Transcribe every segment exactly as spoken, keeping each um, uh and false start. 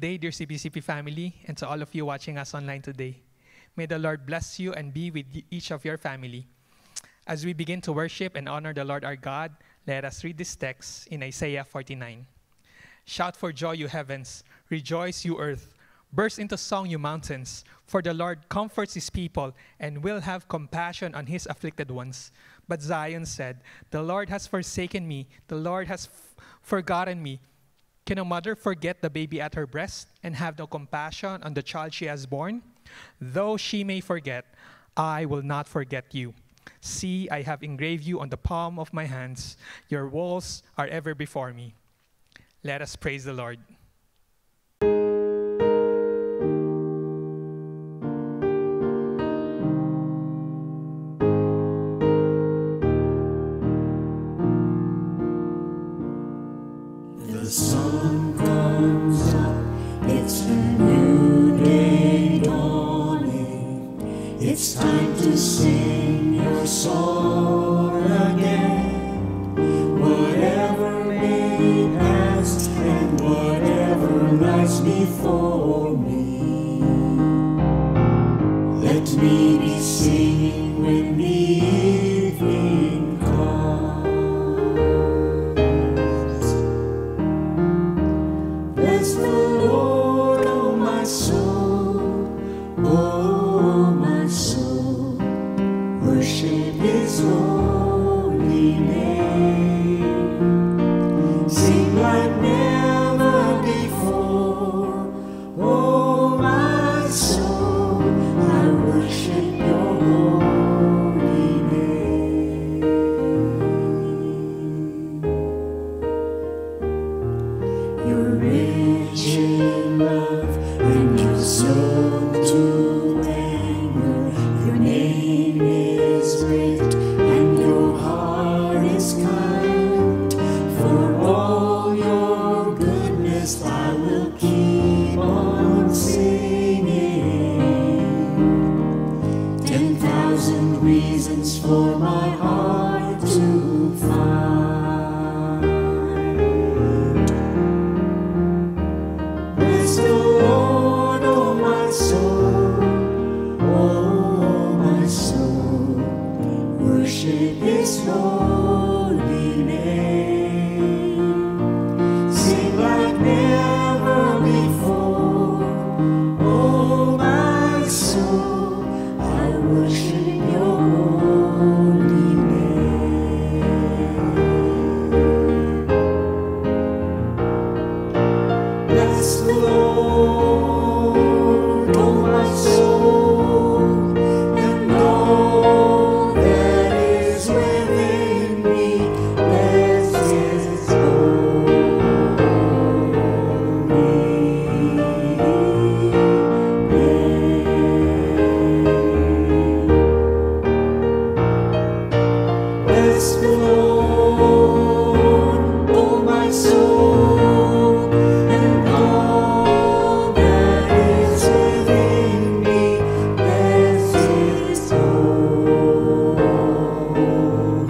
day, dear C B C P family, and to all of you watching us online today. May the Lord bless you and be with each of your family. As we begin to worship and honor the Lord our God, let us read this text in Isaiah forty-nine. Shout for joy, you heavens. Rejoice, you earth. Burst into song, you mountains. For the Lord comforts his people and will have compassion on his afflicted ones. But Zion said, the Lord has forsaken me. The Lord has f- forgotten me. Can a mother forget the baby at her breast and have no compassion on the child she has born? Though she may forget, I will not forget you. See, I have engraved you on the palm of my hands. Your walls are ever before me. Let us praise the Lord. The sun comes up, it's a new day dawning. It's time to sing your song again. Whatever may pass and whatever lies before me, let me be singing when the evening comes. Bless the Lord, oh my soul, oh my soul, worship his holy name. Sing like never before, oh my soul, I worship your holy name. You're rich in love and you're slow to anger. Your name is great and your heart is kind. For all your goodness I will keep on singing. Ten thousand reasons for my heart to find. Bless the Lord, oh my soul, oh my soul, worship his holy name. Sing like never before, oh my soul, I worship your holy name. Bless the Lord, oh my soul, and all that is within me. Bless his Bless the Lord, oh my soul, and all that is within me. Bless his holy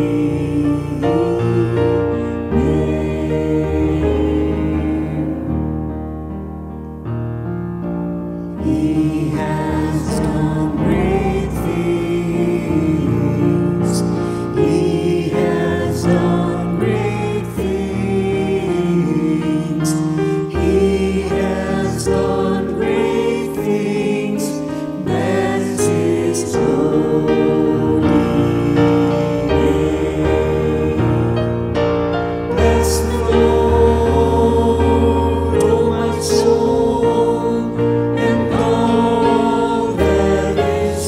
name. He has done great things. He has done great things. He has done great things. Bless his holy name. Bless the Lord, oh my soul, and all that is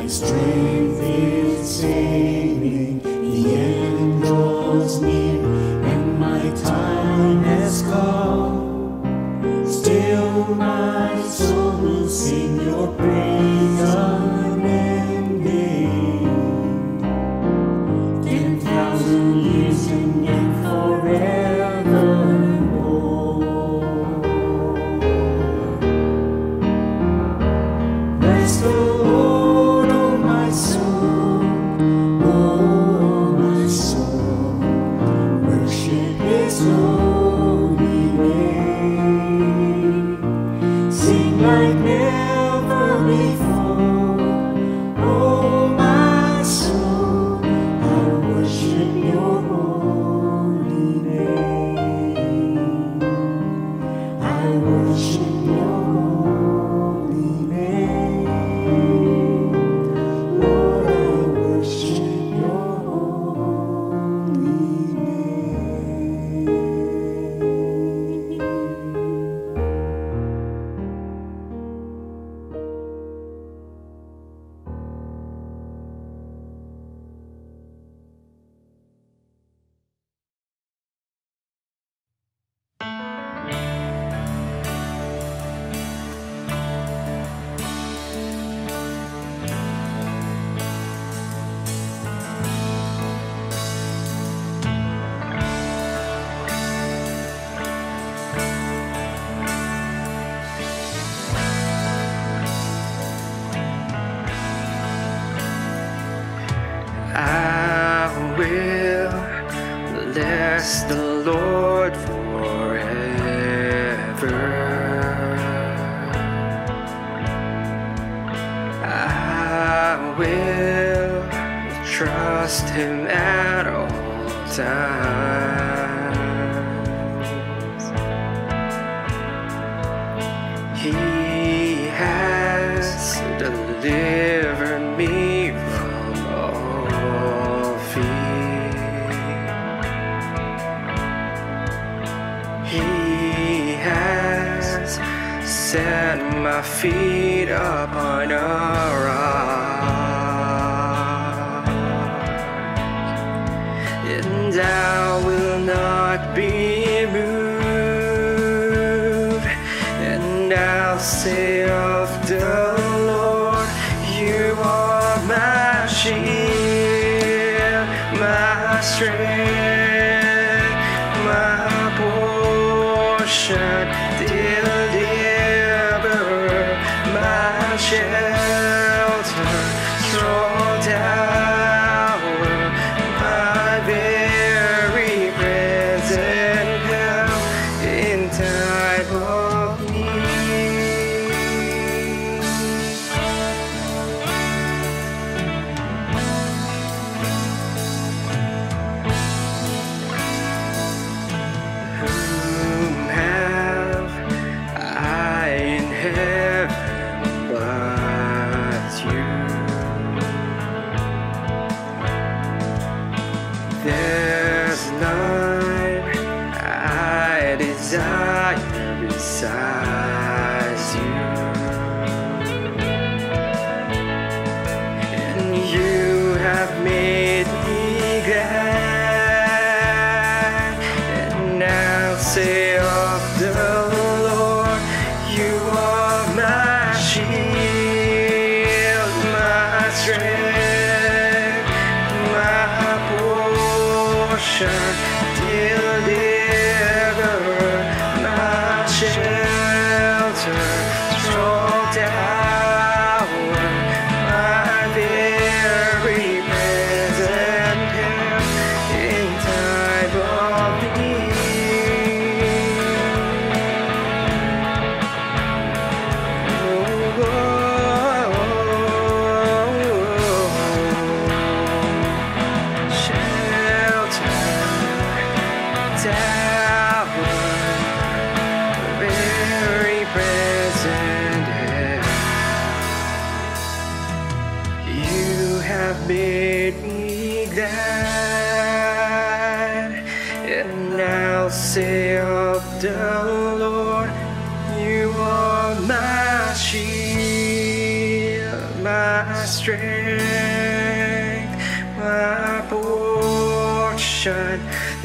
strength is saving, the end draws near, and my time has come. Still my soul will sing your praise unending. Ten thousand years and yet forevermore. Bless the Lord, oh my soul, oh my soul, worship His holy name. Sing like never before, oh my soul, I worship your holy name. I worship your holy name. Lord, I worship your holy name. I will bless the Lord forever. I will trust Him at all times. He has delivered me from all fear. He has set my feet upon a rock, and I will not be moved. And I'll say of the Lord, you are my shield, my strength, my portion, deliverer, my shelter, strong tower, my very present help in time of need. Whom have I in heaven but you? There's none I desire besides you, and you have made me glad. And I'll say of the Lord, you are my shield, my strength, my portion, deliverer, my shelter, strong tower, my very present help in time of need. Oh, shelter, tower, very present help. You have made me glad, and I'll say of the Lord, you are my shield, my strength. strength, my portion,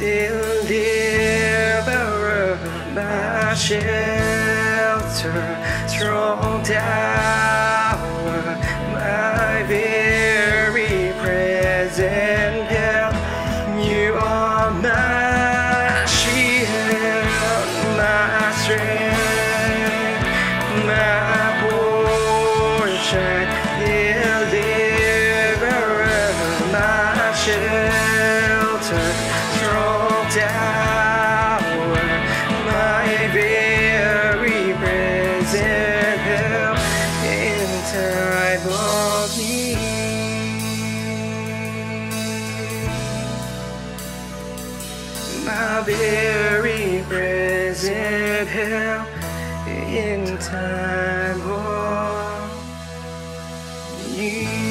deliverer, my shelter, strong tower, my very present help. You are my shield, my strength, my portion, deliverer, my shelter, strong tower, my very present help in time of need. My very present help in time of need.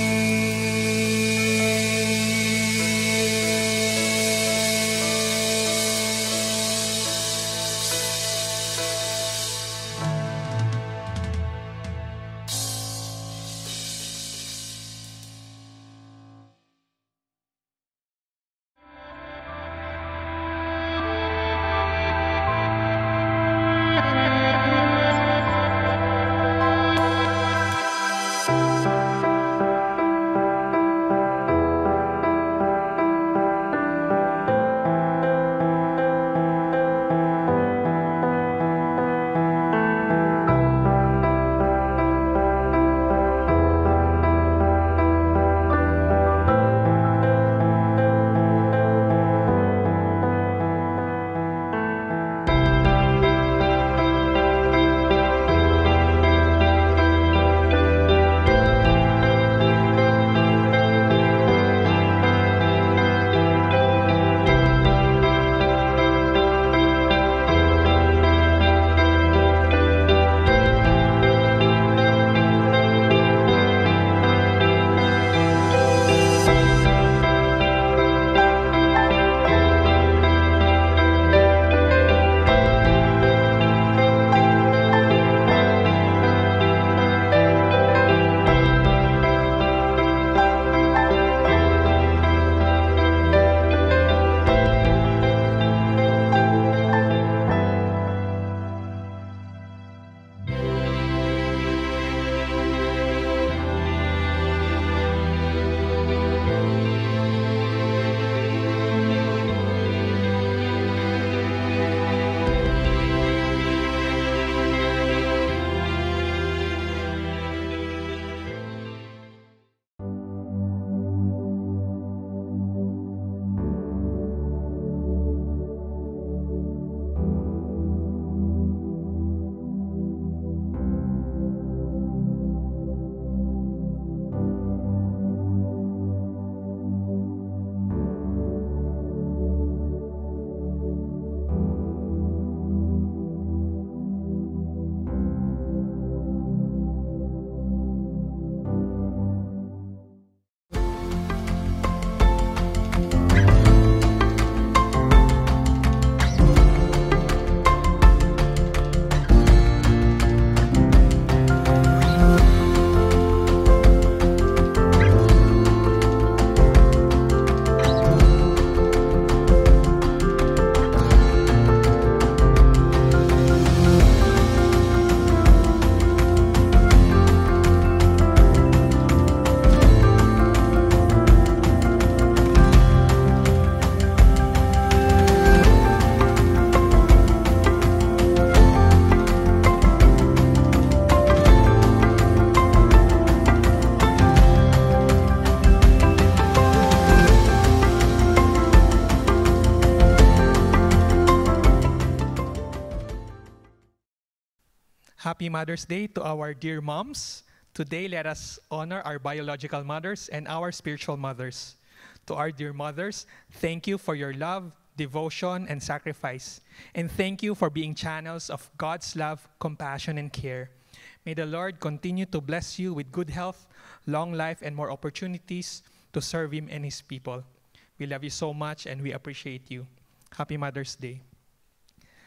Happy Mother's Day to our dear moms. Today, let us honor our biological mothers and our spiritual mothers. To our dear mothers, thank you for your love, devotion, and sacrifice. And thank you for being channels of God's love, compassion, and care. May the Lord continue to bless you with good health, long life, and more opportunities to serve Him and His people. We love you so much and we appreciate you. Happy Mother's Day.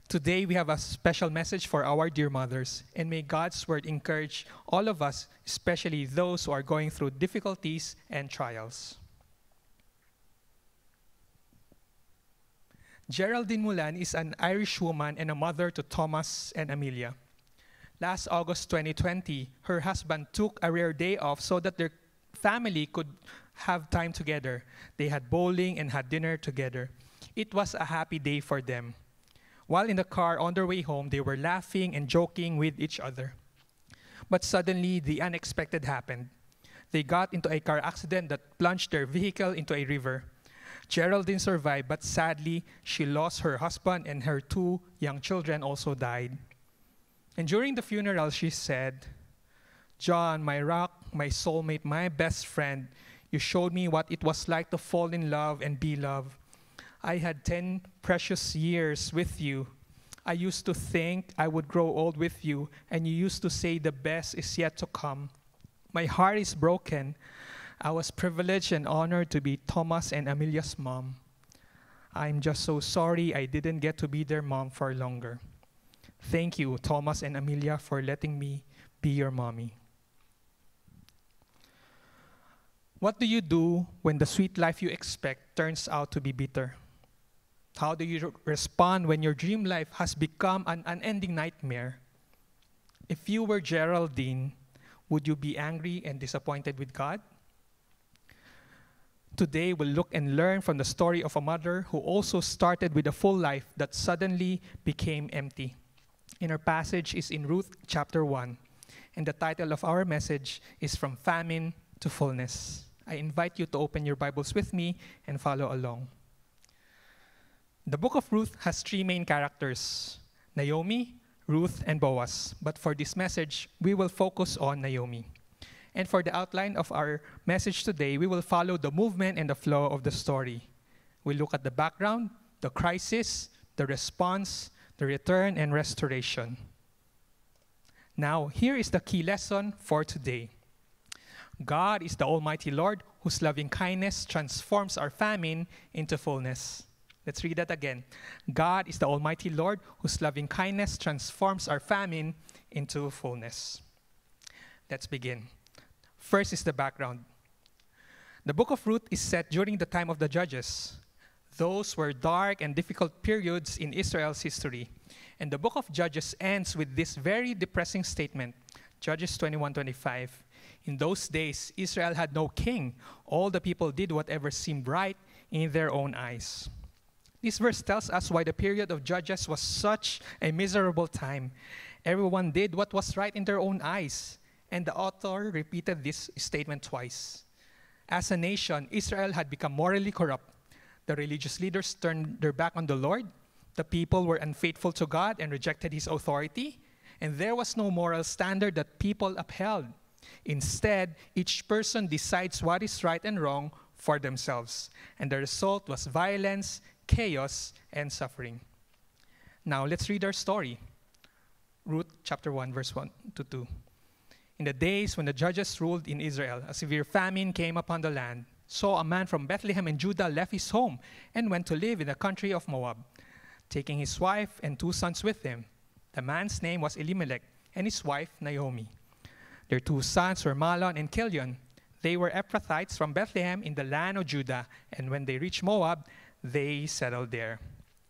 Today, we have a special message for our dear mothers, and may God's word encourage all of us, especially those who are going through difficulties and trials. Geraldine Mulan is an Irish woman and a mother to Thomas and Amelia. Last August twenty twenty, her husband took a rare day off so that their family could have time together. They had bowling and had dinner together. It was a happy day for them. While in the car on their way home, they were laughing and joking with each other. But suddenly, the unexpected happened. They got into a car accident that plunged their vehicle into a river. Geraldine survived, but sadly, she lost her husband, and her two young children also died. And during the funeral, she said, "John, my rock, my soulmate, my best friend, you showed me what it was like to fall in love and be loved. I had ten precious years with you. I used to think I would grow old with you, and you used to say the best is yet to come. My heart is broken. I was privileged and honored to be Thomas and Amelia's mom. I'm just so sorry I didn't get to be their mom for longer. Thank you, Thomas and Amelia, for letting me be your mommy." What do you do when the sweet life you expect turns out to be bitter? How do you respond when your dream life has become an unending nightmare? If you were Geraldine, would you be angry and disappointed with God? Today, we'll look and learn from the story of a mother who also started with a full life that suddenly became empty. And our passage is in Ruth chapter one. And the title of our message is From Famine to Fullness. I invite you to open your Bibles with me and follow along. The book of Ruth has three main characters: Naomi, Ruth, and Boaz. But for this message, we will focus on Naomi. And for the outline of our message today, we will follow the movement and the flow of the story. We'll look at the background, the crisis, the response, the return, and restoration. Now, here is the key lesson for today. God is the Almighty Lord whose loving kindness transforms our famine into fullness. Let's read that again. God is the Almighty Lord whose loving kindness transforms our famine into fullness. Let's begin. First is the background. The book of Ruth is set during the time of the Judges. Those were dark and difficult periods in Israel's history. And the book of Judges ends with this very depressing statement, Judges twenty-one twenty-five. In those days, Israel had no king. All the people did whatever seemed right in their own eyes. This verse tells us why the period of Judges was such a miserable time. Everyone did what was right in their own eyes. And the author repeated this statement twice. As a nation, Israel had become morally corrupt. The religious leaders turned their back on the Lord. The people were unfaithful to God and rejected His authority. And there was no moral standard that people upheld. Instead, each person decides what is right and wrong for themselves. And the result was violence, chaos, and suffering. Now, let's read our story. Ruth chapter one, verse one to two. In the days when the judges ruled in Israel, a severe famine came upon the land. So a man from Bethlehem in Judah left his home and went to live in the country of Moab, taking his wife and two sons with him. The man's name was Elimelech, and his wife Naomi. Their two sons were Mahlon and Chilion. They were Ephrathites from Bethlehem in the land of Judah, and when they reached Moab, they settled there.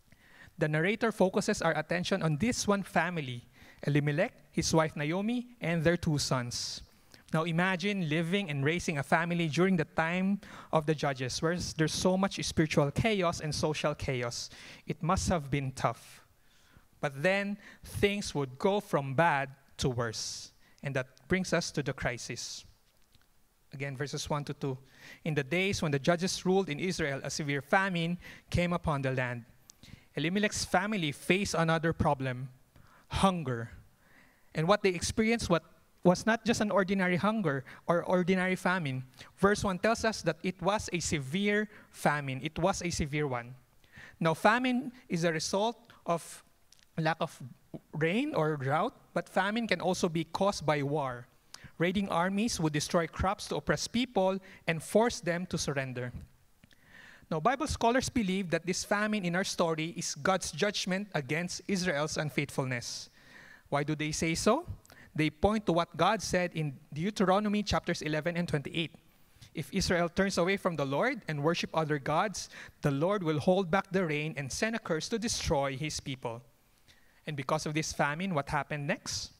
The narrator focuses our attention on this one family, Elimelech, his wife Naomi, and their two sons. Now imagine living and raising a family during the time of the Judges, where there's so much spiritual chaos and social chaos. It must have been tough. But then things would go from bad to worse. And that brings us to the crisis. Again, verses one to two. In the days when the judges ruled in Israel, a severe famine came upon the land. Elimelech's family faced another problem, hunger. And what they experienced what was not just an ordinary hunger or ordinary famine. Verse one tells us that it was a severe famine. It was a severe one. Now, famine is a result of lack of rain or drought, but famine can also be caused by war. Raiding armies would destroy crops to oppress people and force them to surrender. Now, Bible scholars believe that this famine in our story is God's judgment against Israel's unfaithfulness. Why do they say so? They point to what God said in Deuteronomy chapters eleven and twenty-eight. If Israel turns away from the Lord and worship other gods, the Lord will hold back the rain and send a curse to destroy his people. And because of this famine, what happened next?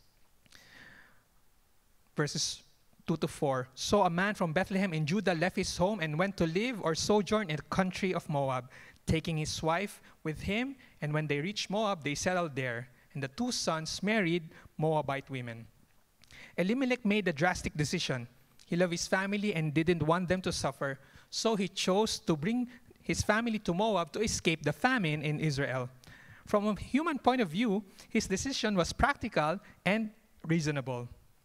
Verses two to four. So a man from Bethlehem in Judah left his home and went to live or sojourn in the country of Moab, taking his wife with him. And when they reached Moab, they settled there. And the two sons married Moabite women. Elimelech made a drastic decision. He loved his family and didn't want them to suffer, so he chose to bring his family to Moab to escape the famine in Israel. From a human point of view, his decision was practical and reasonable.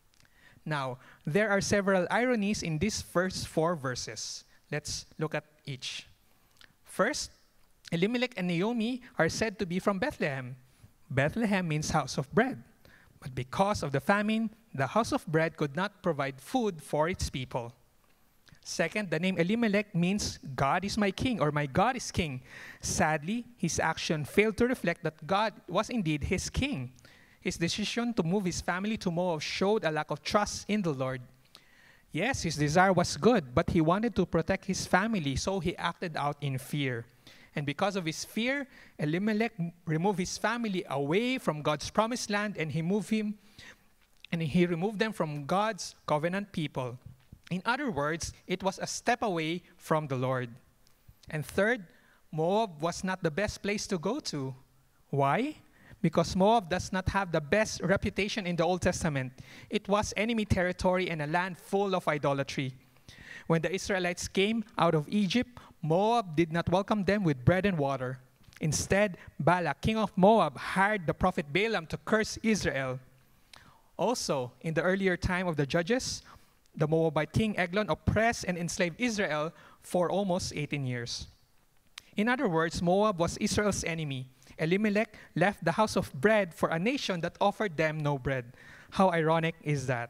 Now, there are several ironies in these first four verses. Let's look at each. First, Elimelech and Naomi are said to be from Bethlehem. Bethlehem means house of bread. But because of the famine, the house of bread could not provide food for its people. Second, the name Elimelech means God is my king, or my God is king. Sadly, his action failed to reflect that God was indeed his king. His decision to move his family to Moab showed a lack of trust in the Lord. Yes, his desire was good, but he wanted to protect his family, so he acted out in fear. And because of his fear, Elimelech removed his family away from God's promised land, and he moved him, and he removed them from God's covenant people. In other words, it was a step away from the Lord. And third, Moab was not the best place to go to. Why? Because Moab does not have the best reputation in the Old Testament. It was enemy territory and a land full of idolatry. When the Israelites came out of Egypt, Moab did not welcome them with bread and water. Instead, Balak, king of Moab, hired the prophet Balaam to curse Israel. Also, in the earlier time of the Judges, the Moabite king Eglon oppressed and enslaved Israel for almost eighteen years. In other words, Moab was Israel's enemy. Elimelech left the house of bread for a nation that offered them no bread. How ironic is that?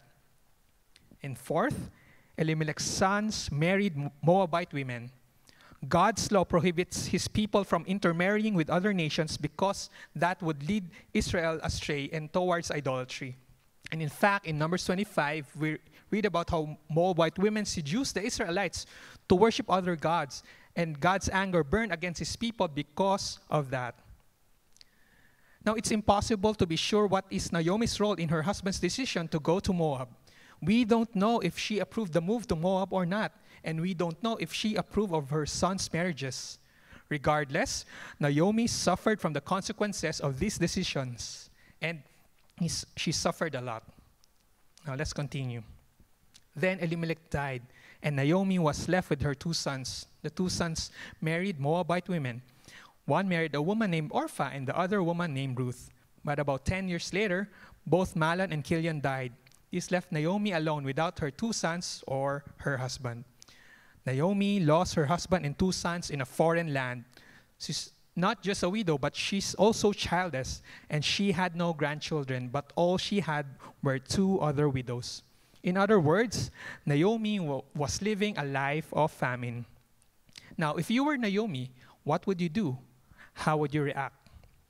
And fourth, Elimelech's sons married Moabite women. God's law prohibits his people from intermarrying with other nations because that would lead Israel astray and towards idolatry. And in fact, in Numbers twenty-five, we read about how Moabite women seduced the Israelites to worship other gods, and God's anger burned against his people because of that. Now, it's impossible to be sure what is Naomi's role in her husband's decision to go to Moab. We don't know if she approved the move to Moab or not, and we don't know if she approved of her son's marriages. Regardless, Naomi suffered from the consequences of these decisions, and she suffered a lot. Now, let's continue. Then Elimelech died, and Naomi was left with her two sons. The two sons married Moabite women. One married a woman named Orpah, and the other woman named Ruth. But about ten years later, both Mahlon and Chilion died. This left Naomi alone without her two sons or her husband. Naomi lost her husband and two sons in a foreign land. She's not just a widow, but she's also childless, and she had no grandchildren, but all she had were two other widows. In other words, Naomi was living a life of famine. Now, if you were Naomi, what would you do? How would you react?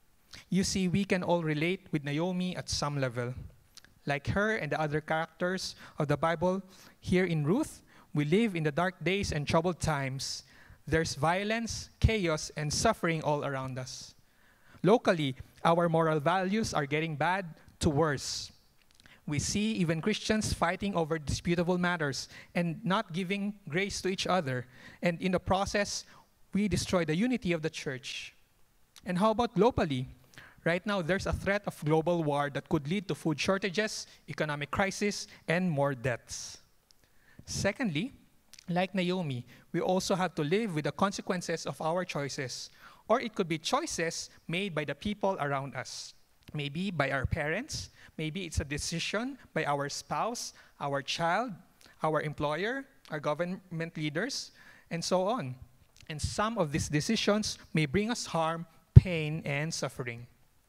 You see, we can all relate with Naomi at some level. Like her and the other characters of the Bible, here in Ruth, we live in the dark days and troubled times. There's violence, chaos, and suffering all around us. Locally, our moral values are getting bad to worse. We see even Christians fighting over disputable matters and not giving grace to each other. And in the process, we destroy the unity of the church. And how about globally? Right now, there's a threat of global war that could lead to food shortages, economic crisis, and more deaths. Secondly, like Naomi, we also have to live with the consequences of our choices. Or it could be choices made by the people around us. Maybe by our parents. Maybe it's a decision by our spouse, our child, our employer, our government leaders, and so on. And some of these decisions may bring us harm, pain, and suffering.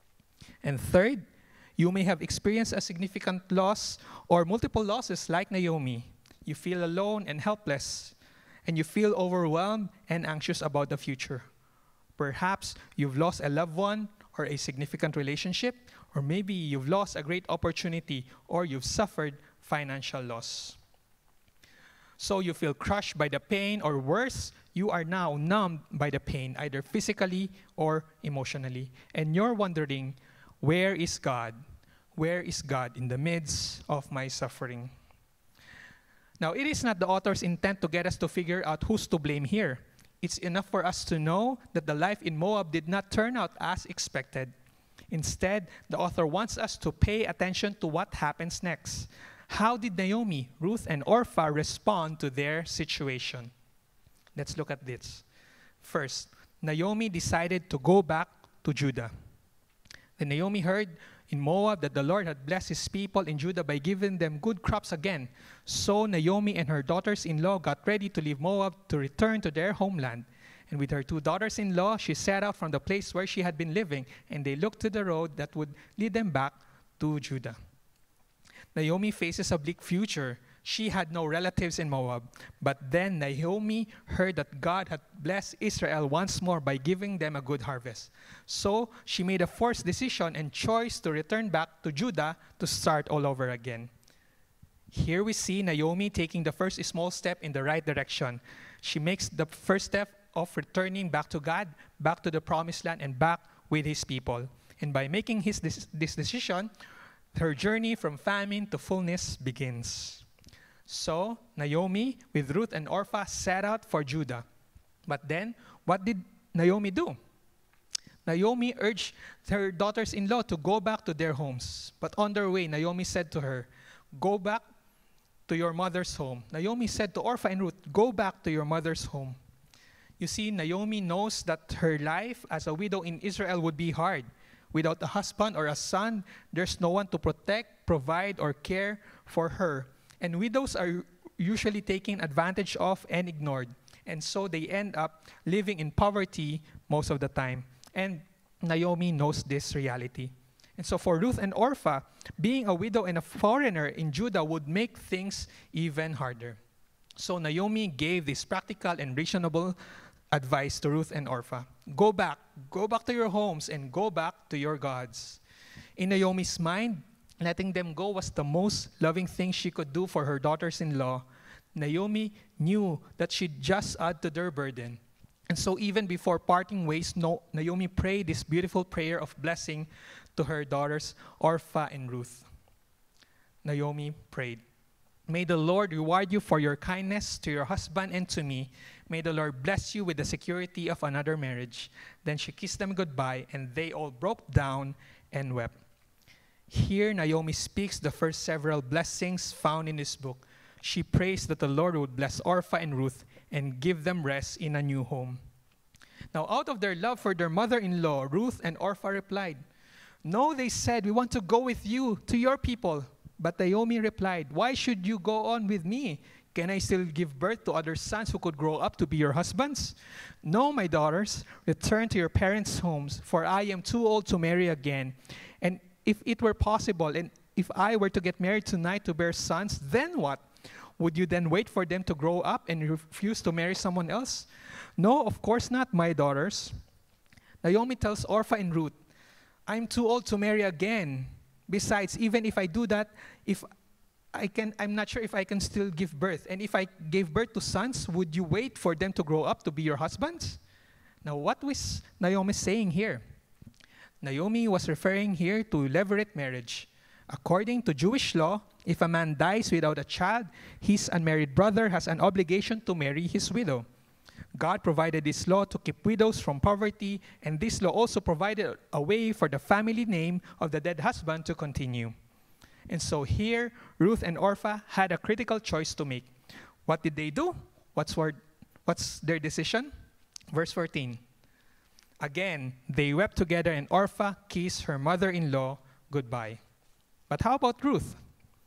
And third, you may have experienced a significant loss or multiple losses like Naomi. You feel alone and helpless. and you feel overwhelmed and anxious about the future. Perhaps you've lost a loved one or a significant relationship, or maybe you've lost a great opportunity or you've suffered financial loss. So you feel crushed by the pain, or worse, you are now numbed by the pain, either physically or emotionally. And you're wondering, where is God? Where is God in the midst of my suffering? Now, it is not the author's intent to get us to figure out who's to blame here. It's enough for us to know that the life in Moab did not turn out as expected. Instead, the author wants us to pay attention to what happens next. How did Naomi, Ruth, and Orpah respond to their situation? Let's look at this. First, Naomi decided to go back to Judah. Then Naomi heard in Moab that the Lord had blessed his people in Judah by giving them good crops again. So Naomi and her daughters-in-law got ready to leave Moab to return to their homeland. And with her two daughters-in-law, she set out from the place where she had been living, and they looked to the road that would lead them back to Judah. Naomi faces a bleak future. She had no relatives in Moab. But then Naomi heard that God had blessed Israel once more by giving them a good harvest. So she made a forced decision and choice to return back to Judah to start all over again. Here we see Naomi taking the first small step in the right direction. She makes the first step of returning back to God, back to the promised land, and back with his people. And by making his, this, this decision, her journey from famine to fullness begins. So, Naomi, with Ruth and Orpah, set out for Judah. But then, what did Naomi do? Naomi urged her daughters-in-law to go back to their homes. But on their way, Naomi said to her, "Go back to your mother's home." Naomi said to Orpah and Ruth, "Go back to your mother's home." You see, Naomi knows that her life as a widow in Israel would be hard. Without a husband or a son, there's no one to protect, provide, or care for her. And widows are usually taken advantage of and ignored. And so they end up living in poverty most of the time. And Naomi knows this reality. And so for Ruth and Orpah, being a widow and a foreigner in Judah would make things even harder. So Naomi gave this practical and reasonable advice to Ruth and Orpah. Go back. Go back to your homes and go back to your gods. In Naomi's mind, letting them go was the most loving thing she could do for her daughters-in-law. Naomi knew that she'd just add to their burden. And so even before parting ways, no, Naomi prayed this beautiful prayer of blessing to her daughters, Orpah and Ruth. Naomi prayed, "May the Lord reward you for your kindness to your husband and to me. May the Lord bless you with the security of another marriage." Then she kissed them goodbye, and they all broke down and wept. Here, Naomi speaks the first several blessings found in this book. She prays that the Lord would bless Orpah and Ruth and give them rest in a new home. Now, out of their love for their mother-in-law, Ruth and Orpah replied, "No," they said, "we want to go with you to your people." But Naomi replied, "Why should you go on with me? Can I still give birth to other sons who could grow up to be your husbands? No, my daughters, return to your parents' homes, for I am too old to marry again. And if it were possible, and if I were to get married tonight to bear sons, then what? Would you then wait for them to grow up and refuse to marry someone else? No, of course not, my daughters." Naomi tells Orpah and Ruth, "I'm too old to marry again. Besides, even if I do that, if I can, I'm not sure if I can still give birth. And if I gave birth to sons, would you wait for them to grow up to be your husbands?" Now, what was Naomi saying here? Naomi was referring here to levirate marriage. According to Jewish law, if a man dies without a child, his unmarried brother has an obligation to marry his widow. God provided this law to keep widows from poverty, and this law also provided a way for the family name of the dead husband to continue. And so here, Ruth and Orpah had a critical choice to make. What did they do? What's, word, what's their decision? Verse fourteen. Again, they wept together, and Orpah kissed her mother-in-law goodbye. But how about Ruth?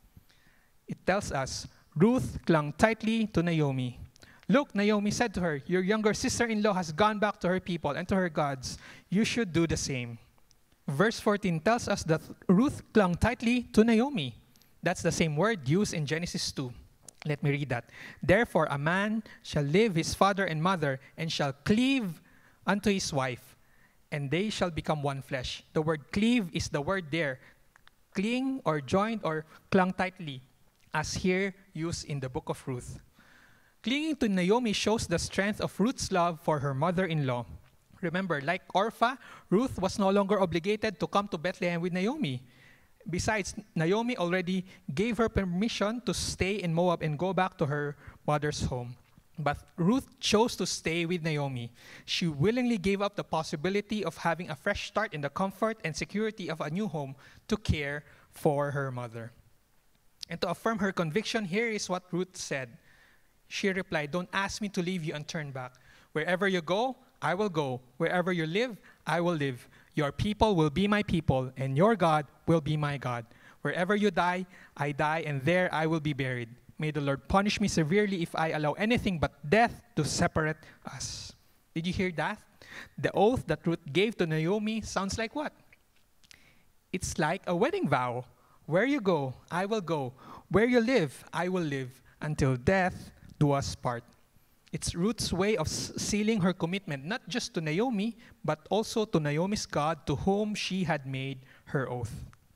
It tells us, Ruth clung tightly to Naomi. "Look," Naomi said to her, "your younger sister-in-law has gone back to her people and to her gods. You should do the same." Verse fourteen tells us that Ruth clung tightly to Naomi. That's the same word used in Genesis two. Let me read that. Therefore, a man shall leave his father and mother and shall cleave unto his wife, and they shall become one flesh. The word cleave is the word there. Cling or joined or clung tightly, as here used in the book of Ruth. Clinging to Naomi shows the strength of Ruth's love for her mother-in-law. Remember, like Orpha, Ruth was no longer obligated to come to Bethlehem with Naomi. Besides, Naomi already gave her permission to stay in Moab and go back to her mother's home. But Ruth chose to stay with Naomi. She willingly gave up the possibility of having a fresh start in the comfort and security of a new home to care for her mother. And to affirm her conviction, here is what Ruth said. She replied, "Don't ask me to leave you and turn back. Wherever you go, I will go. Wherever you live, I will live. Your people will be my people, and your God will be my God. Wherever you die, I die, and there I will be buried. May the Lord punish me severely if I allow anything but death to separate us." Did you hear that? The oath that Ruth gave to Naomi sounds like what? It's like a wedding vow. Where you go, I will go. Where you live, I will live, until death do us part. It's Ruth's way of sealing her commitment, not just to Naomi, but also to Naomi's God, to whom she had made her oath.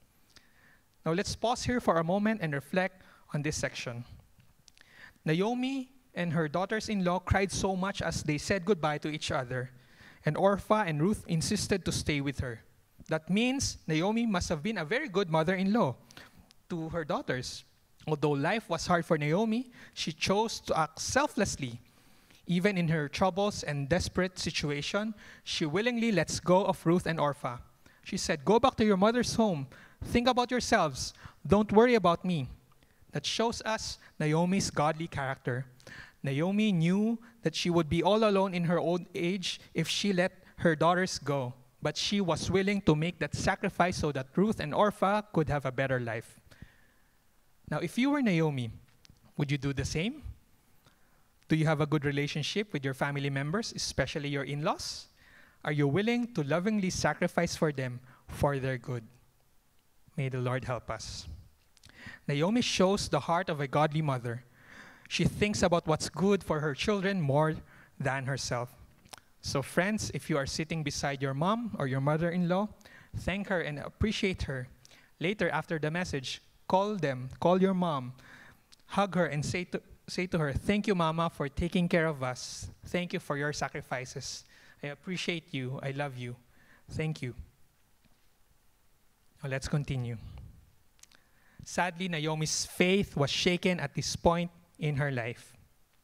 Now let's pause here for a moment and reflect on this section. Naomi and her daughters-in-law cried so much as they said goodbye to each other, and Orpha and Ruth insisted to stay with her. That means Naomi must have been a very good mother-in-law to her daughters. Although life was hard for Naomi, she chose to act selflessly. Even in her troubles and desperate situation, she willingly lets go of Ruth and Orpha. She said, "Go back to your mother's home. Think about yourselves. Don't worry about me." That shows us Naomi's godly character. Naomi knew that she would be all alone in her old age if she let her daughters go. But she was willing to make that sacrifice so that Ruth and Orpha could have a better life. Now, if you were Naomi, would you do the same? Do you have a good relationship with your family members, especially your in-laws? Are you willing to lovingly sacrifice for them for their good? May the Lord help us. Naomi shows the heart of a godly mother. She thinks about what's good for her children more than herself. So friends, if you are sitting beside your mom or your mother-in-law, thank her and appreciate her. Later, after the message, call them, call your mom, hug her and say to, say to her, "Thank you, Mama, for taking care of us. Thank you for your sacrifices. I appreciate you. I love you. Thank you." Now let's continue. Sadly, Naomi's faith was shaken at this point in her life.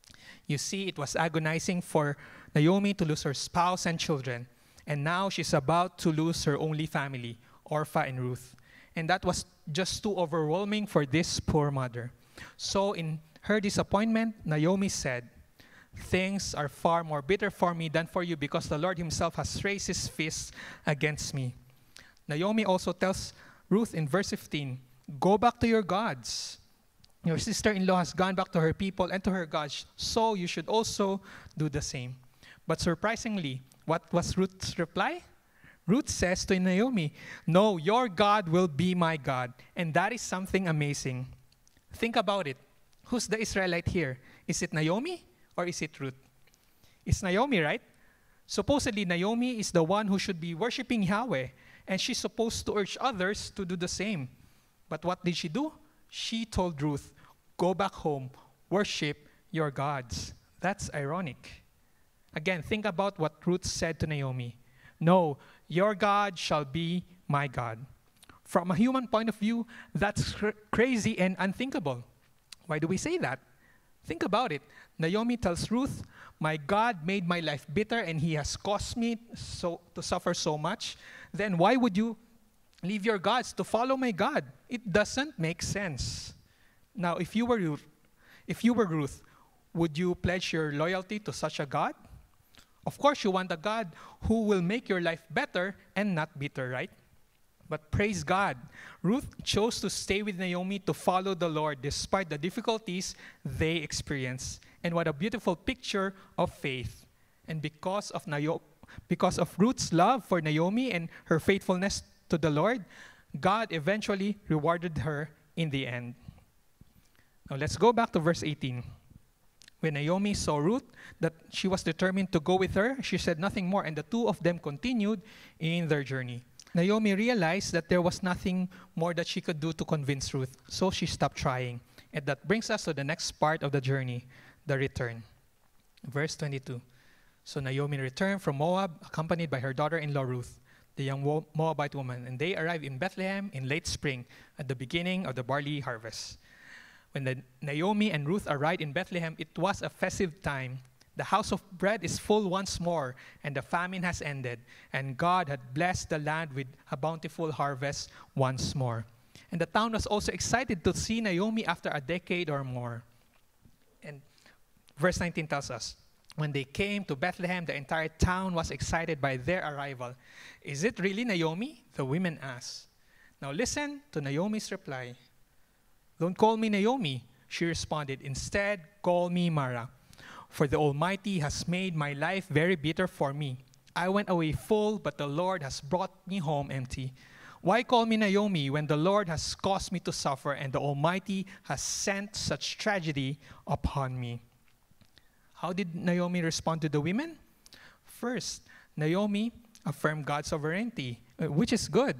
You see, it was agonizing for Naomi to lose her spouse and children, and now she's about to lose her only family, Orpha and Ruth. And that was just too overwhelming for this poor mother. So in her disappointment, Naomi said, "Things are far more bitter for me than for you because the Lord himself has raised his fist against me." Naomi also tells Ruth in verse fifteen, "Go back to your gods. Your sister-in-law has gone back to her people and to her gods, so you should also do the same." But surprisingly, what was Ruth's reply? Ruth says to Naomi, "No, your God will be my God." And that is something amazing. Think about it. Who's the Israelite here? Is it Naomi or is it Ruth? It's Naomi, right? Supposedly, Naomi is the one who should be worshiping Yahweh, and she's supposed to urge others to do the same. But what did she do? She told Ruth, "Go back home, worship your gods." That's ironic. Again, think about what Ruth said to Naomi. "No, your God shall be my God." From a human point of view, that's cr- crazy and unthinkable. Why do we say that? Think about it. Naomi tells Ruth, "My God made my life bitter and he has caused me so, to suffer so much. Then why would you leave your gods to follow my God?" It doesn't make sense. Now, if you were Ruth, if you were Ruth, would you pledge your loyalty to such a God? Of course, you want a God who will make your life better and not bitter, right? But praise God, Ruth chose to stay with Naomi to follow the Lord despite the difficulties they experienced. And what a beautiful picture of faith. And because of Naomi, because of Ruth's love for Naomi and her faithfulness to the Lord, God eventually rewarded her in the end. Now let's go back to verse eighteen. When Naomi saw Ruth, that she was determined to go with her, she said nothing more, and the two of them continued in their journey. Naomi realized that there was nothing more that she could do to convince Ruth, so she stopped trying. And that brings us to the next part of the journey, the return. Verse twenty-two. So Naomi returned from Moab, accompanied by her daughter-in-law Ruth, the young Moabite woman, and they arrived in Bethlehem in late spring, at the beginning of the barley harvest. When the Naomi and Ruth arrived in Bethlehem, it was a festive time. The house of bread is full once more, and the famine has ended, and God had blessed the land with a bountiful harvest once more. And the town was also excited to see Naomi after a decade or more. And verse nineteen tells us, when they came to Bethlehem, the entire town was excited by their arrival. Is it really Naomi? The women asked. Now listen to Naomi's reply. Don't call me Naomi, she responded. Instead, call me Mara. For the Almighty has made my life very bitter for me. I went away full, but the Lord has brought me home empty. Why call me Naomi when the Lord has caused me to suffer and the Almighty has sent such tragedy upon me? How did Naomi respond to the women? First, Naomi affirmed God's sovereignty, which is good.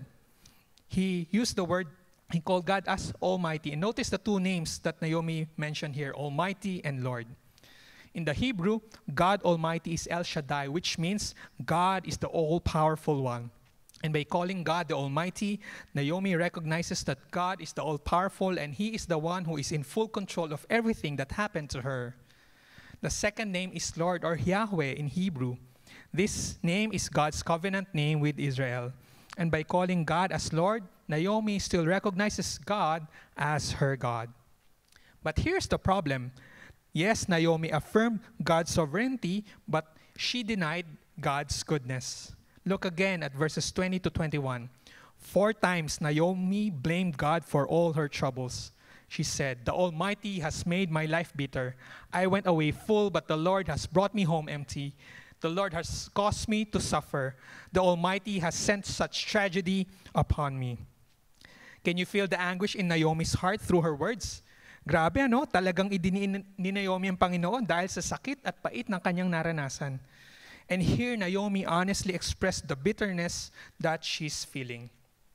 He used the word, he called God as Almighty. And notice the two names that Naomi mentioned here, Almighty and Lord. In the Hebrew, God Almighty is El Shaddai, which means God is the all-powerful one. And by calling God the Almighty, Naomi recognizes that God is the all-powerful and He is the one who is in full control of everything that happened to her. The second name is Lord or Yahweh in Hebrew. This name is God's covenant name with Israel. And by calling God as Lord, Naomi still recognizes God as her God. But here's the problem. Yes, Naomi affirmed God's sovereignty, but she denied God's goodness. Look again at verses twenty to twenty-one. Four times Naomi blamed God for all her troubles. She said, the Almighty has made my life bitter. I went away full, but the Lord has brought me home empty. The Lord has caused me to suffer. The Almighty has sent such tragedy upon me. Can you feel the anguish in Naomi's heart through her words? Grabe ano, talagang idiniin ni Naomi ang Panginoon dahil sa sakit at pait ng kanyang naranasan. And here Naomi honestly expressed the bitterness that she's feeling.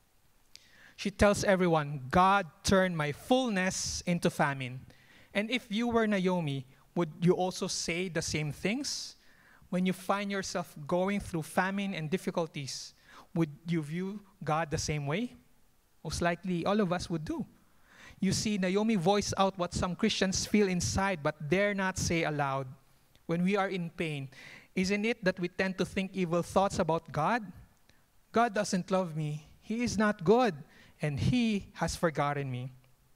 She tells everyone, God turned my fullness into famine. And if you were Naomi, would you also say the same things? When you find yourself going through famine and difficulties, would you view God the same way? Most likely, all of us would do. You see, Naomi voiced out what some Christians feel inside but dare not say aloud. When we are in pain, isn't it that we tend to think evil thoughts about God? God doesn't love me. He is not good. And He has forgotten me.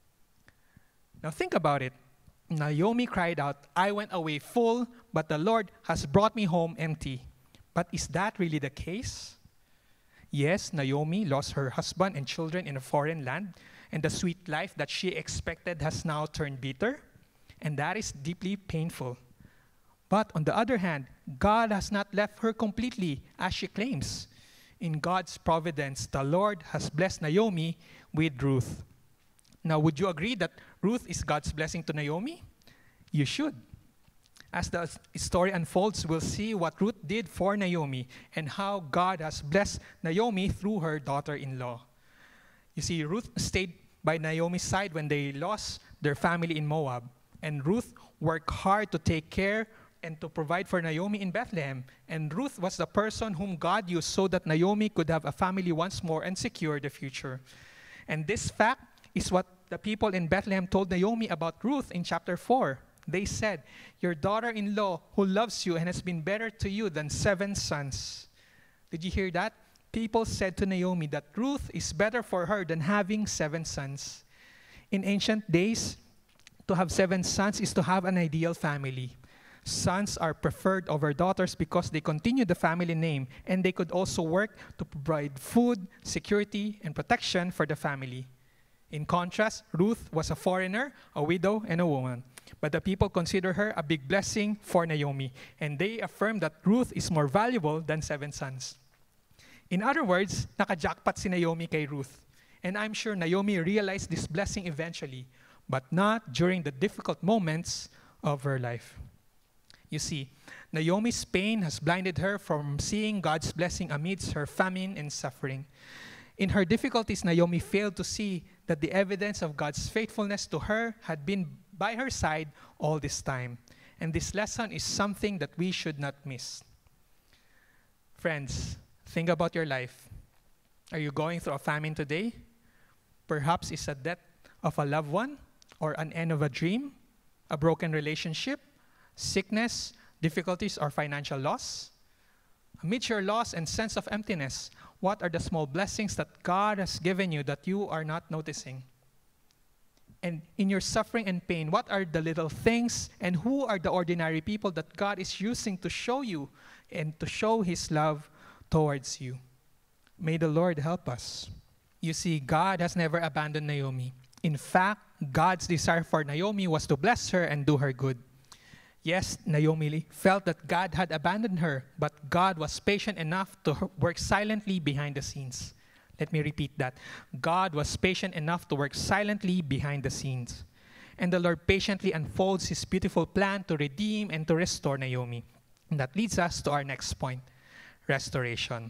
Now think about it. Naomi cried out, I went away full, but the Lord has brought me home empty. But is that really the case? Yes, Naomi lost her husband and children in a foreign land, and the sweet life that she expected has now turned bitter, and that is deeply painful. But on the other hand, God has not left her completely, as she claims. In God's providence, the Lord has blessed Naomi with Ruth. Now, would you agree that Ruth is God's blessing to Naomi? You should. As the story unfolds, we'll see what Ruth did for Naomi and how God has blessed Naomi through her daughter-in-law. You see, Ruth stayed by Naomi's side when they lost their family in Moab. And Ruth worked hard to take care and to provide for Naomi in Bethlehem. And Ruth was the person whom God used so that Naomi could have a family once more and secure the future. And this fact is what the people in Bethlehem told Naomi about Ruth in chapter four. They said, your daughter-in-law who loves you and has been better to you than seven sons. Did you hear that? People said to Naomi that Ruth is better for her than having seven sons. In ancient days, to have seven sons is to have an ideal family. Sons are preferred over daughters because they continue the family name and they could also work to provide food, security, and protection for the family. In contrast, Ruth was a foreigner, a widow, and a woman. But the people consider her a big blessing for Naomi, and they affirm that Ruth is more valuable than seven sons. In other words, nakajackpot si Naomi kay Ruth. And I'm sure Naomi realized this blessing eventually. but not during the difficult moments of her life. You see, Naomi's pain has blinded her from seeing God's blessing amidst her famine and suffering. In her difficulties, Naomi failed to see that the evidence of God's faithfulness to her had been by her side all this time. And this lesson is something that we should not miss. Friends, think about your life. Are you going through a famine today? Perhaps it's a death of a loved one, or an end of a dream, a broken relationship, sickness, difficulties, or financial loss. Amidst your loss and sense of emptiness, what are the small blessings that God has given you that you are not noticing? And in your suffering and pain, what are the little things and who are the ordinary people that God is using to show you and to show His love towards you? May the Lord help us. You see, God has never abandoned Naomi. In fact, God's desire for Naomi was to bless her and do her good. Yes, Naomi felt that God had abandoned her, but God was patient enough to work silently behind the scenes. Let me repeat that. God was patient enough to work silently behind the scenes. And the Lord patiently unfolds His beautiful plan to redeem and to restore Naomi. And that leads us to our next point, restoration.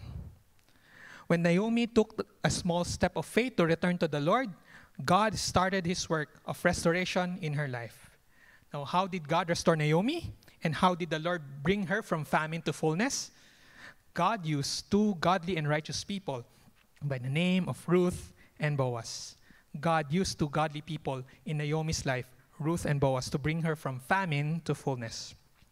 When Naomi took a small step of faith to return to the Lord, God started His work of restoration in her life. Now, how did God restore Naomi? And how did the Lord bring her from famine to fullness? God used two godly and righteous people by the name of Ruth and Boaz. God used two godly people in Naomi's life, Ruth and Boaz, to bring her from famine to fullness.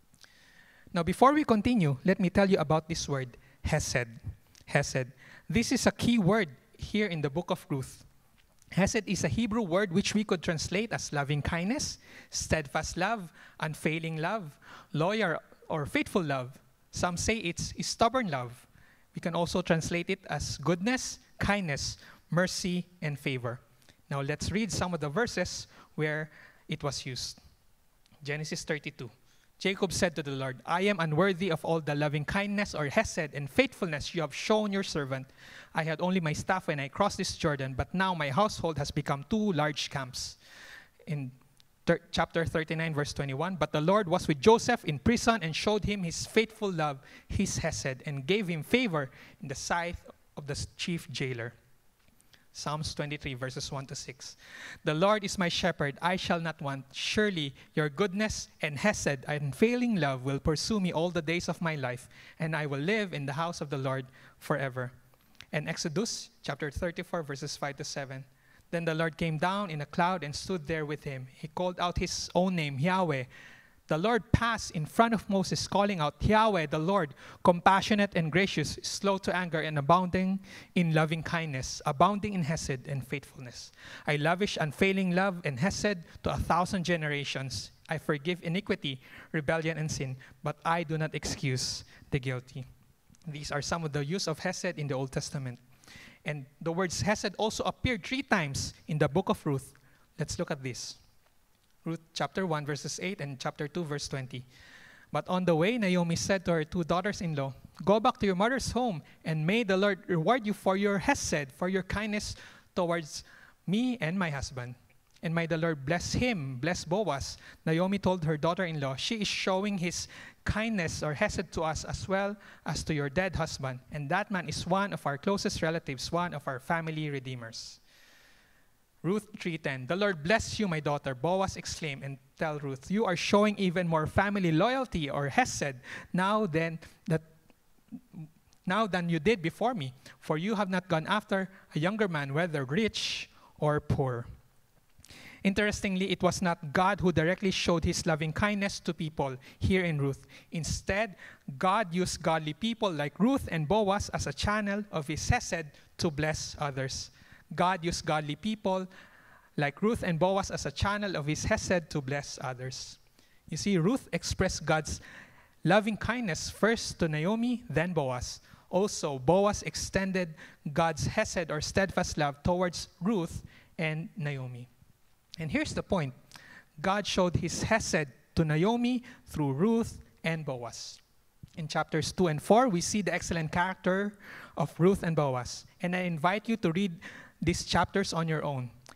Now, before we continue, let me tell you about this word, hesed. Hesed. This is a key word here in the book of Ruth. Hesed is a Hebrew word which we could translate as loving kindness, steadfast love, unfailing love, loyal or faithful love. Some say it's stubborn love. We can also translate it as goodness, kindness, mercy, and favor. Now let's read some of the verses where it was used. Genesis thirty-two. Jacob said to the Lord, I am unworthy of all the loving kindness or hesed and faithfulness you have shown your servant. I had only my staff when I crossed this Jordan, but now my household has become two large camps. In thir- chapter thirty-nine, verse twenty-one, but the Lord was with Joseph in prison and showed him His faithful love, His hesed, and gave him favor in the sight of the chief jailer. Psalms twenty-three, verses one to six. The Lord is my shepherd, I shall not want. Surely your goodness and hesed, unfailing love, will pursue me all the days of my life, and I will live in the house of the Lord forever. And Exodus chapter thirty-four, verses five to seven. Then the Lord came down in a cloud and stood there with him. He called out His own name, Yahweh. The Lord passed in front of Moses, calling out, Yahweh, the Lord, compassionate and gracious, slow to anger and abounding in loving kindness, abounding in hesed and faithfulness. I lavish unfailing love and hesed to a thousand generations. I forgive iniquity, rebellion, and sin, but I do not excuse the guilty. These are some of the use of hesed in the Old Testament. And the words hesed also appeared three times in the book of Ruth. Let's look at this. Ruth chapter one, verses eight, and chapter two, verse twenty. But on the way, Naomi said to her two daughters-in-law, go back to your mother's home, and may the Lord reward you for your hesed, for your kindness towards me and my husband. And may the Lord bless him, bless Boaz. Naomi told her daughter-in-law, she is showing his kindness or hesed to us as well as to your dead husband. And that man is one of our closest relatives, one of our family redeemers. Ruth three ten. The Lord bless you, my daughter, Boaz exclaimed, and tell Ruth, you are showing even more family loyalty or hesed now than that now than you did before me, for you have not gone after a younger man, whether rich or poor. Interestingly, it was not God who directly showed His loving kindness to people here in Ruth. Instead, God used godly people like Ruth and Boaz as a channel of His hesed to bless others. God used godly people like Ruth and Boaz as a channel of His hesed to bless others. You see, Ruth expressed God's loving kindness first to Naomi, then Boaz. Also, Boaz extended God's hesed or steadfast love towards Ruth and Naomi. And here's the point. God showed His hesed to Naomi through Ruth and Boaz. In chapters two and four, we see the excellent character of Ruth and Boaz. And I invite you to read these chapters on your own.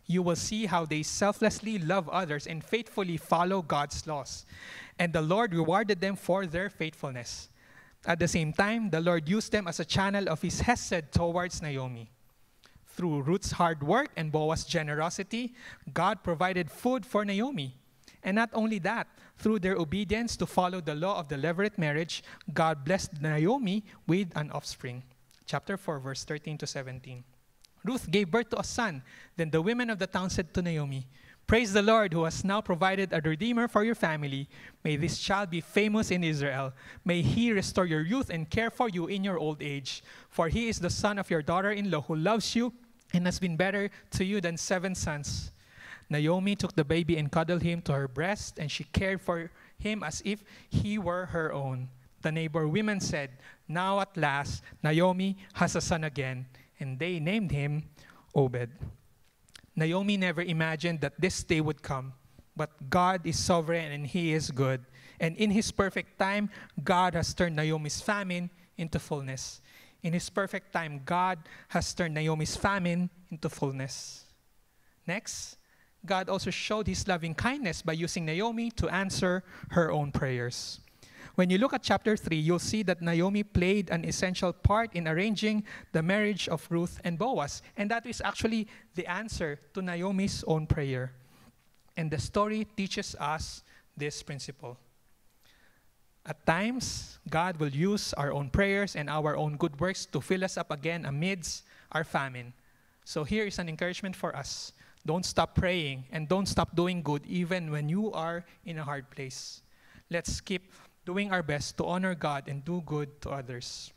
you will see how they selflessly love others and faithfully follow God's laws. And the Lord rewarded them for their faithfulness. At the same time, the Lord used them as a channel of his hesed towards Naomi. Through Ruth's hard work and Boaz's generosity, God provided food for Naomi. And not only that, through their obedience to follow the law of the levirate marriage, God blessed Naomi with an offspring. Chapter four, verse thirteen to seventeen. Ruth gave birth to a son. Then the women of the town said to Naomi, "Praise the Lord, who has now provided a redeemer for your family. May this child be famous in Israel. May he restore your youth and care for you in your old age. For he is the son of your daughter-in-law who loves you and has been better to you than seven sons." Naomi took the baby and cuddled him to her breast, and she cared for him as if he were her own. The neighbor women said, "Now at last, Naomi has a son again," and they named him Obed. Naomi never imagined that this day would come, but God is sovereign and he is good. And in his perfect time, God has turned Naomi's famine into fullness. In his perfect time, God has turned Naomi's famine into fullness. Next, God also showed his loving kindness by using Naomi to answer her own prayers. When you look at chapter three, you'll see that Naomi played an essential part in arranging the marriage of Ruth and Boaz. And that is actually the answer to Naomi's own prayer. And the story teaches us this principle. At times, God will use our own prayers and our own good works to fill us up again amidst our famine. So here is an encouragement for us. Don't stop praying and don't stop doing good even when you are in a hard place. Let's keep doing our best to honor God and do good to others.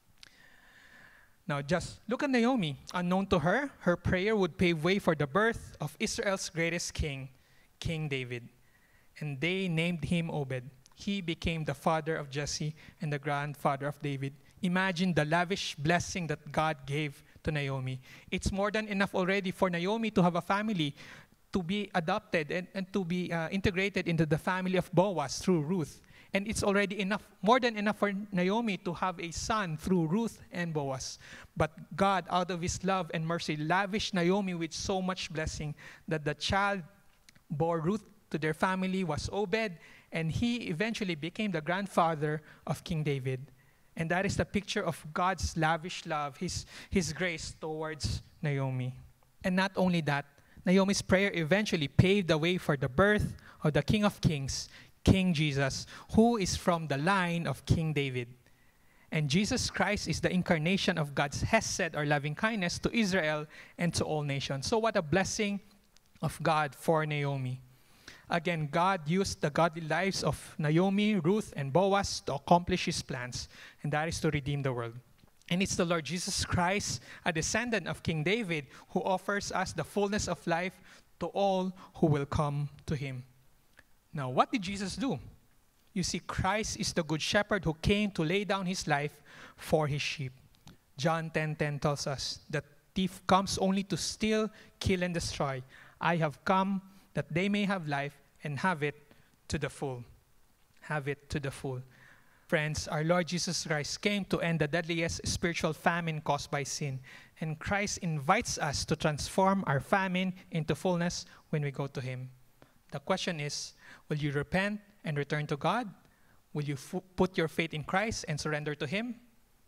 Now just look at Naomi. Unknown to her, her prayer would pave way for the birth of Israel's greatest king, King David. And they named him Obed. He became the father of Jesse and the grandfather of David. Imagine the lavish blessing that God gave to Naomi. It's more than enough already for Naomi to have a family, to be adopted and, and to be uh, integrated into the family of Boaz through Ruth. And it's already enough, more than enough for Naomi to have a son through Ruth and Boaz. But God, out of his love and mercy, lavished Naomi with so much blessing that the child bore Ruth to their family was Obed, and he eventually became the grandfather of King David. And that is the picture of God's lavish love, his, his grace towards Naomi. And not only that, Naomi's prayer eventually paved the way for the birth of the King of Kings, King Jesus, who is from the line of King David. And Jesus Christ is the incarnation of God's hesed or loving kindness to Israel and to all nations. So what a blessing of God for Naomi. Again, God used the godly lives of Naomi, Ruth, and Boaz to accomplish his plans, and that is to redeem the world. And it's the Lord Jesus Christ, a descendant of King David, who offers us the fullness of life to all who will come to him. Now, what did Jesus do? You see, Christ is the good shepherd who came to lay down his life for his sheep. John ten ten tells us, "The thief comes only to steal, kill, and destroy. I have come that they may have life and have it to the full." Have it to the full. Friends, our Lord Jesus Christ came to end the deadliest spiritual famine caused by sin. And Christ invites us to transform our famine into fullness when we go to him. The question is, will you repent and return to God? Will you f- put your faith in Christ and surrender to him?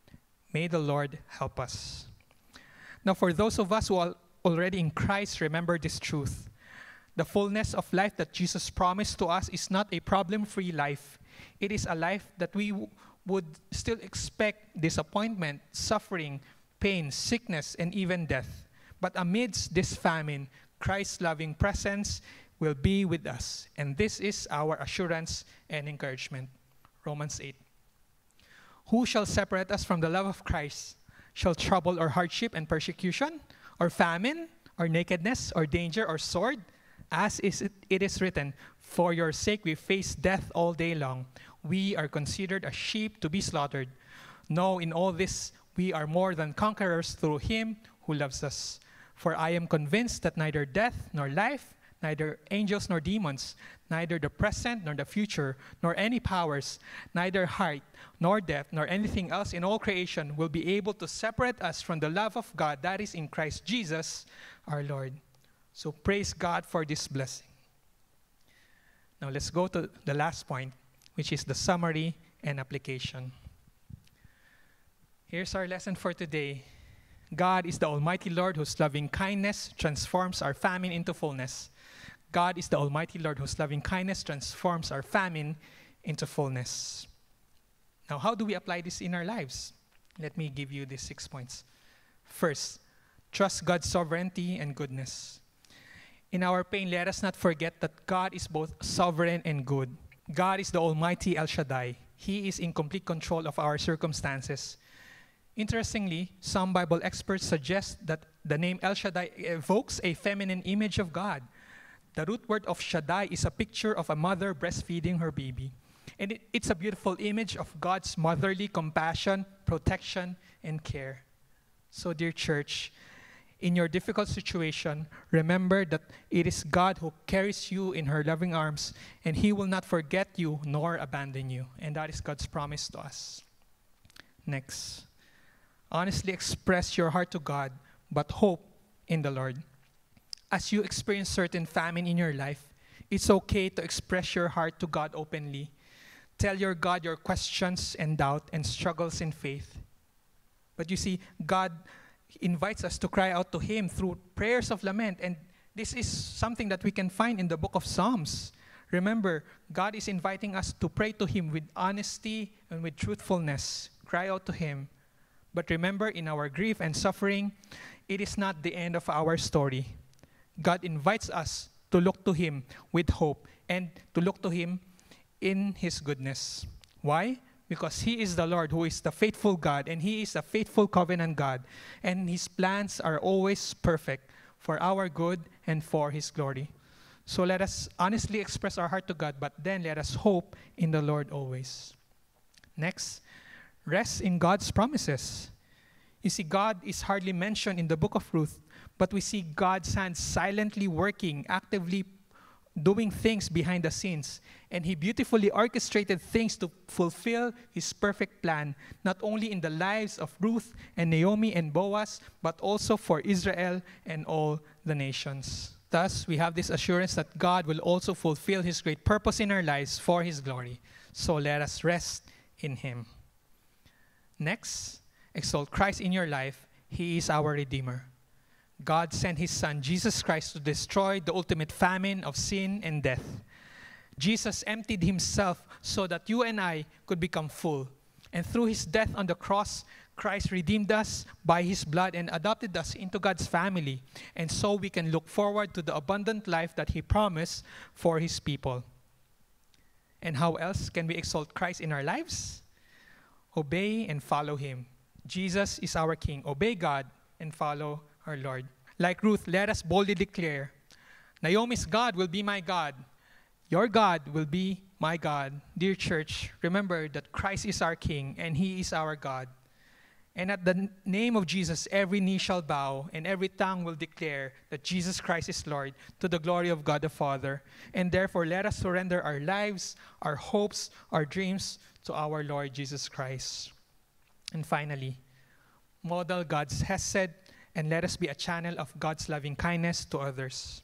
May the Lord help us. Now, for those of us who are already in Christ, remember this truth. The fullness of life that Jesus promised to us is not a problem-free life. It is a life that we w- would still expect disappointment, suffering, pain, sickness, and even death. But amidst this famine, Christ's loving presence will be with us. And this is our assurance and encouragement. Romans eight. Who shall separate us from the love of Christ? Shall trouble or hardship and persecution, or famine, or nakedness, or danger, or sword? As is it, it is written, for your sake we face death all day long. We are considered as sheep to be slaughtered. No, in all this we are more than conquerors through him who loves us. For I am convinced that neither death nor life, neither angels nor demons, neither the present nor the future, nor any powers, neither height nor depth, nor anything else in all creation will be able to separate us from the love of God that is in Christ Jesus our Lord. So praise God for this blessing. Now let's go to the last point, which is the summary and application. Here's our lesson for today. God is the Almighty Lord whose loving kindness transforms our famine into fullness. God is the Almighty Lord whose loving kindness transforms our famine into fullness. Now, how do we apply this in our lives? Let me give you these six points. First, trust God's sovereignty and goodness. In our pain, let us not forget that God is both sovereign and good. God is the Almighty El Shaddai. He is in complete control of our circumstances. Interestingly, some Bible experts suggest that the name El Shaddai evokes a feminine image of God. The root word of Shaddai is a picture of a mother breastfeeding her baby. And it, it's a beautiful image of God's motherly compassion, protection, and care. So, dear church, in your difficult situation, remember that it is God who carries you in her loving arms, and He will not forget you nor abandon you. And that is God's promise to us. Next, honestly express your heart to God, but hope in the Lord. As you experience certain famine in your life, it's okay to express your heart to God openly. Tell your God your questions and doubt and struggles in faith. But you see, God invites us to cry out to Him through prayers of lament. And this is something that we can find in the book of Psalms. Remember, God is inviting us to pray to Him with honesty and with truthfulness. Cry out to Him. But remember, in our grief and suffering, it is not the end of our story. God invites us to look to Him with hope and to look to Him in His goodness. Why? Because He is the Lord who is the faithful God, and He is a faithful covenant God, and His plans are always perfect for our good and for His glory. So let us honestly express our heart to God, but then let us hope in the Lord always. Next, rest in God's promises. You see, God is hardly mentioned in the book of Ruth, but we see God's hand silently working, actively doing things behind the scenes. And He beautifully orchestrated things to fulfill His perfect plan, not only in the lives of Ruth and Naomi and Boaz, but also for Israel and all the nations. Thus, we have this assurance that God will also fulfill His great purpose in our lives for His glory. So let us rest in Him. Next, exalt Christ in your life. He is our Redeemer. God sent His Son, Jesus Christ, to destroy the ultimate famine of sin and death. Jesus emptied Himself so that you and I could become full. And through His death on the cross, Christ redeemed us by His blood and adopted us into God's family. And so we can look forward to the abundant life that He promised for His people. And how else can we exalt Christ in our lives? Obey and follow Him. Jesus is our King. Obey God and follow our Lord. Like Ruth, let us boldly declare, Naomi's God will be my God. Your God will be my God. Dear church, remember that Christ is our King and He is our God. And at the name of Jesus, every knee shall bow and every tongue will declare that Jesus Christ is Lord, to the glory of God the Father. And therefore, let us surrender our lives, our hopes, our dreams to our Lord Jesus Christ. And finally, model God's hesed, and let us be a channel of God's loving kindness to others.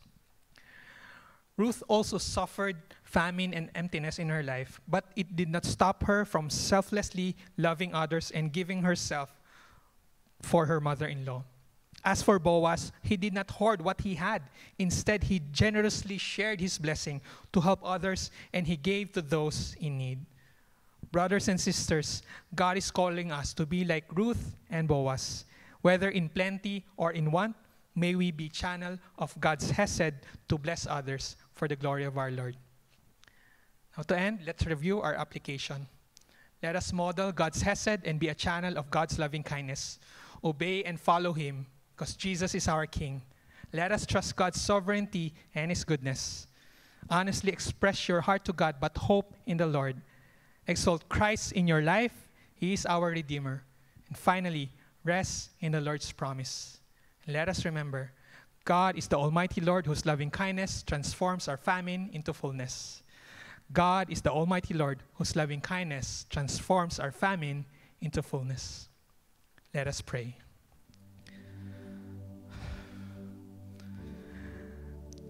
Ruth also suffered famine and emptiness in her life, but it did not stop her from selflessly loving others and giving herself for her mother-in-law. As for Boaz, he did not hoard what he had. Instead, he generously shared his blessing to help others, and he gave to those in need. Brothers and sisters, God is calling us to be like Ruth and Boaz. Whether in plenty or in want, may we be channel of God's hesed to bless others for the glory of our Lord. Now to end, let's review our application. Let us model God's hesed and be a channel of God's loving kindness. Obey and follow Him, because Jesus is our King. Let us trust God's sovereignty and His goodness. Honestly express your heart to God, but hope in the Lord. Exalt Christ in your life. He is our Redeemer. And finally, rest in the Lord's promise. Let us remember, God is the Almighty Lord whose loving kindness transforms our famine into fullness. God is the Almighty Lord whose loving kindness transforms our famine into fullness. Let us pray.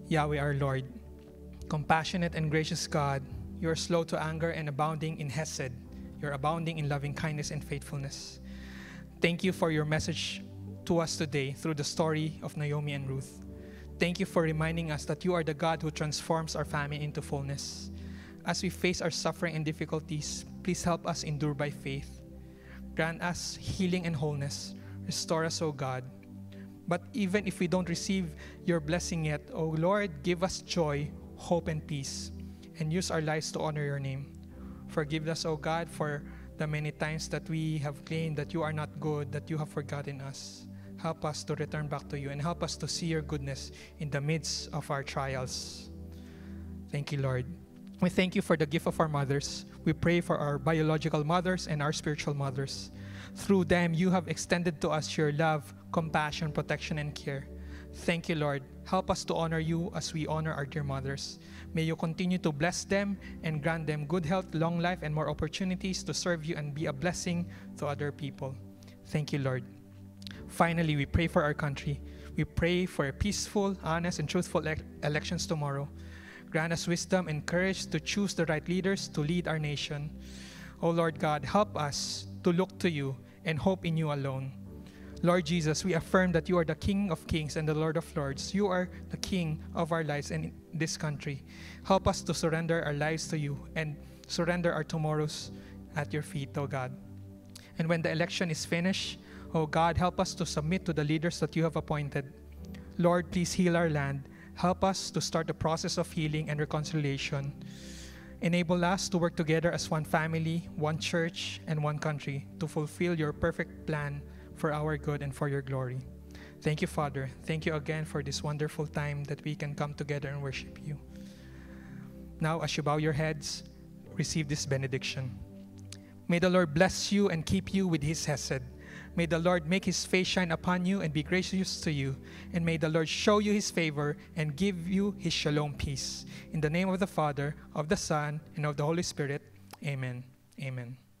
Yahweh our Lord, compassionate and gracious God, you are slow to anger and abounding in hesed. You are abounding in loving kindness and faithfulness. Thank you for your message to us today through the story of Naomi and Ruth. Thank you for reminding us that you are the God who transforms our famine into fullness. As we face our suffering and difficulties, please help us endure by faith. Grant us healing and wholeness. Restore us, O God. But even if we don't receive your blessing yet, O Lord, give us joy, hope, and peace, and use our lives to honor your name. Forgive us, O God, for the many times that we have claimed that you are not good, that you have forgotten us. Help us to return back to you and help us to see your goodness in the midst of our trials. Thank you, Lord. We thank you for the gift of our mothers. We pray for our biological mothers and our spiritual mothers. Through them, you have extended to us your love, compassion, protection, and care. Thank you, Lord. Help us to honor you as we honor our dear mothers. May you continue to bless them and grant them good health, long life, and more opportunities to serve you and be a blessing to other people. Thank you, Lord. Finally, we pray for our country. We pray for a peaceful, honest, and truthful ele- elections tomorrow. Grant us wisdom and courage to choose the right leaders to lead our nation. O Lord God, help us to look to you and hope in you alone. Lord Jesus, we affirm that you are the King of kings and the Lord of lords. You are the King of our lives and this country. Help us to surrender our lives to you and surrender our tomorrows at your feet, O God. And when the election is finished, O God, help us to submit to the leaders that you have appointed. Lord, please heal our land. Help us to start the process of healing and reconciliation. Enable us to work together as one family, one church, and one country to fulfill your perfect plan for our good and for your glory. Thank you, Father. Thank you again for this wonderful time that we can come together and worship you. Now, as you bow your heads, receive this benediction. May the Lord bless you and keep you with his hesed. May the Lord make his face shine upon you and be gracious to you. And may the Lord show you his favor and give you his shalom peace. In the name of the Father, of the Son, and of the Holy Spirit. Amen. Amen.